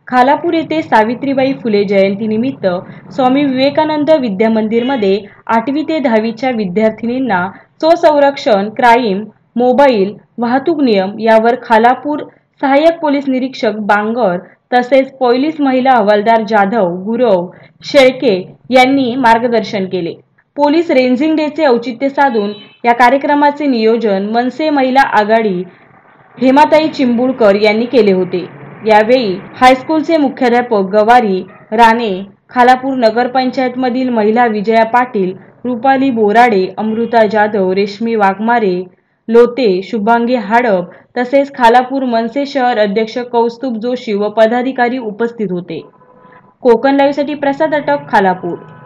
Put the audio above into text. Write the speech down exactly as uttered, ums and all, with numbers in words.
खालापूर येथे सावित्रीबाई फुले जयंतीनिमित्त स्वामी विवेकानंद विद्या मंदिरमध्ये आठवी ते दहावीच्या विद्यार्थिनींना स्वसंरक्षण, क्राईम, मोबाईल, वाहतूक नियम यावर खालापूर सहाय्यक पोलीस निरीक्षक बांगर तसेच पोलीस महिला हवालदार जाधव, गुरव, शेळके यांनी मार्गदर्शन केले। पोलीस रेंजिंग डेचे औचित्य साधून या कार्यक्रमाचे नियोजन मनसे महिला आघाडी हेमाताई चिंबुळकर यांनी केले होते। यावेळी हायस्कूलचे मुख्याध्यापक गवारी राणे, खालापूर नगरपंचायतमधील महिला विजया पाटील, रुपाली बोराडे, अमृता जाधव, रेशमी वाघमारे, लोते, शुभांगी हाडप तसेच खालापूर मनसे शहर अध्यक्ष कौस्तुभ जोशी व पदाधिकारी उपस्थित होते। कोकण लाईव्हसाठी प्रसाद अटक, खालापूर।